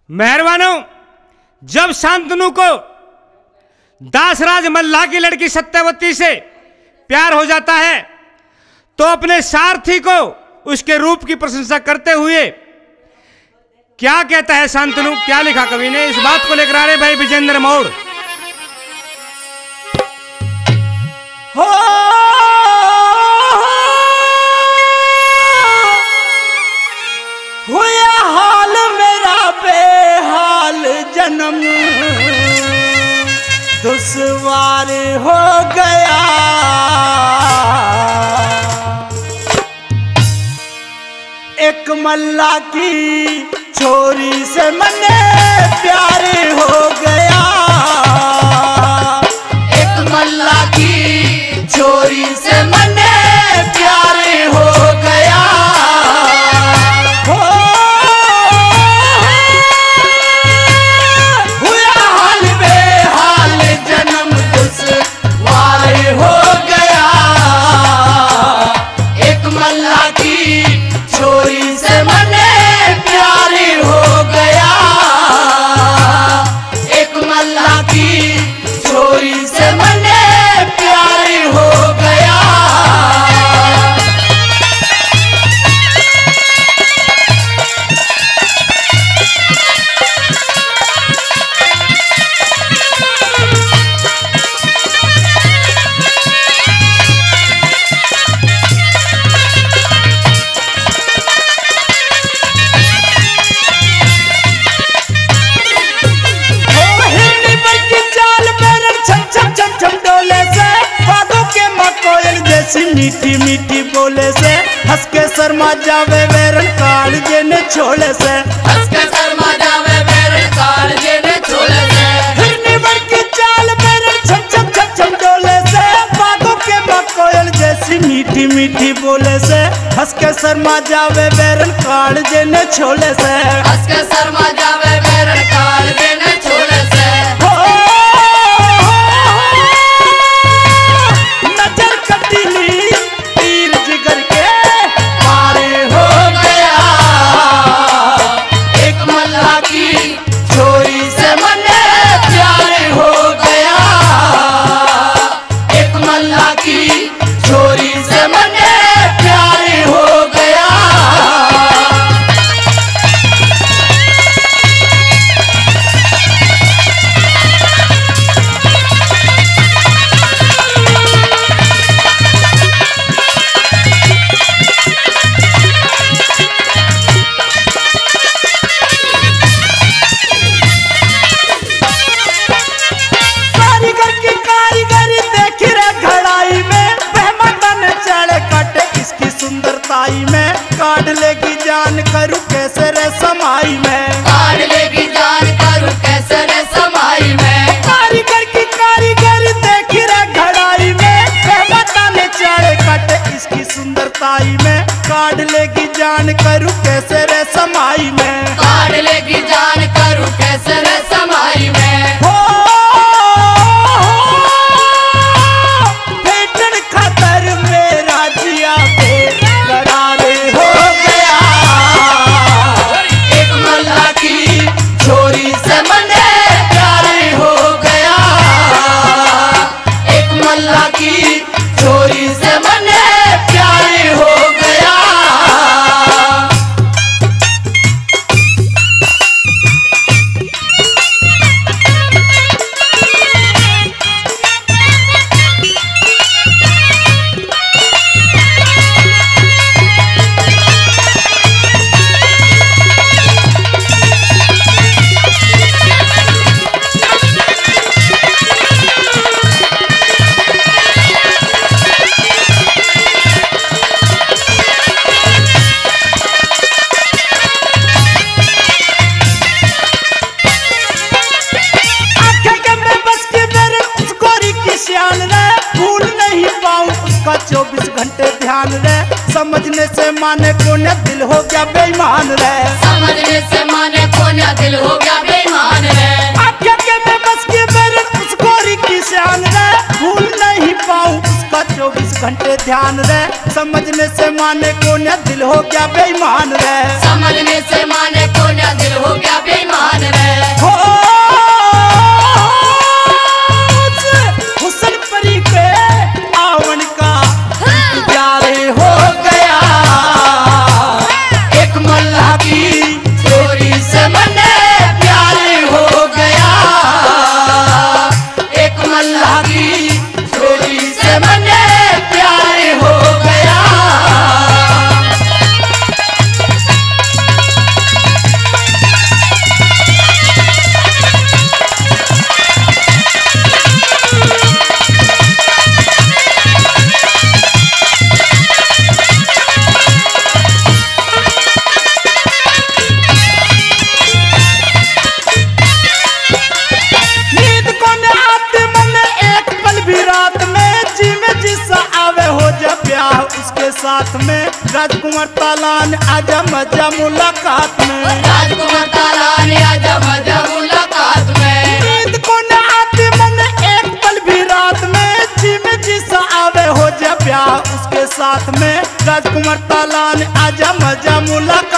मेहरबानों, जब शांतनु को दासराज मल्लाह की लड़की सत्यवती से प्यार हो जाता है तो अपने सारथी को उसके रूप की प्रशंसा करते हुए क्या कहता है शांतनु, क्या लिखा कवि ने, इस बात को लेकर आ रहे भाई विजेंद्र मोड़। हो हुआ हाल मेरा बेहाल जन्म दुश्वार हो गया। एक मल्ला की छोरी से मने प्यार हो गया। एक मल्ला की छोरी से मने प्यार हो गया। हुआ हाल बेहाल जन्म दुश्वार हो गया। एक मल्ला की छोरी से मने प्यार हो गया। एक मल्ला की छोरी से मने प्यार हो गया। मीठी मीठी बोले से हंस के शर्मा जावे वेरन काल जेने छोले से, हंस के शर्मा जावे वेरन काल जेने छोले से। हिरनी बन की चाल वेरन छम छम छम छम डोले से, बागों के मकोयल जैसी मीठी मीठी बोले से हंस के शर्मा जावे वेरन काल जेने छोले से, हंस के शर्मा जावे वेरन काल जेने छोले से। में काट लेगी जान करूं कैसे रे समाई में, काट लेगी जान करूं कैसे रे समाई में। कारीगर की कारीगर देखी रे घड़ाई में, कहमता ने चाड़े काटे इसकी सुंदरताई में। काट लेगी जान करूं कैसे रे समाई में, काट लेगी जान करूं कैसे रे समाई में। भेटन खातर मेरा जिया छोरी से मने प्यार हो गया। एक मल्ला की छोरी से मने प्यार हो गया। उसका 24 घंटे ध्यान रे, समझने से माने कोने दिल हो गया बेईमान रे, समझने से माने कोने दिल हो गया बेईमान रे। आँखें के में बस के मेरे उस गोरी की शान रे, भूल नहीं पाऊं उसका 24 घंटे ध्यान रे, समझने से माने कोने दिल हो गया बेईमान रे, समझने से माने कोने दिल हो गया बेईमान साथ में राजकुमार तालान आजा मजा मुलाकात में। राजकुमार तालान आजा मजा मुलाकात में। नींद को न आती मन एक पल भी रात में, जी में जी सा आवे हो जा प्यार उसके साथ में। राजकुमार तालान आजा मजा मुलाकात